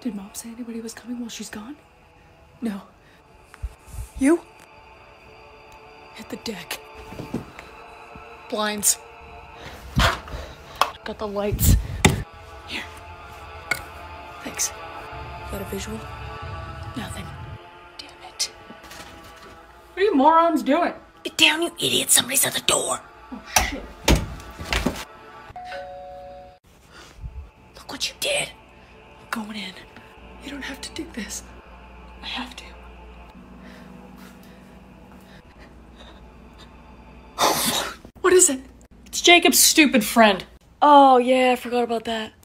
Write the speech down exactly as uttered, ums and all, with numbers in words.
Did Mom say anybody was coming while she's gone? No. You? Hit the deck. Blinds. Got the lights. Here. Thanks. Is that a visual? Nothing. Damn it. What are you morons doing? Get down, you idiot. Somebody's at the door. Oh, shit. Look what you did. I'm going in. You don't have to do this. I have to. What is it? It's Jacob's stupid friend. Oh, yeah, I forgot about that.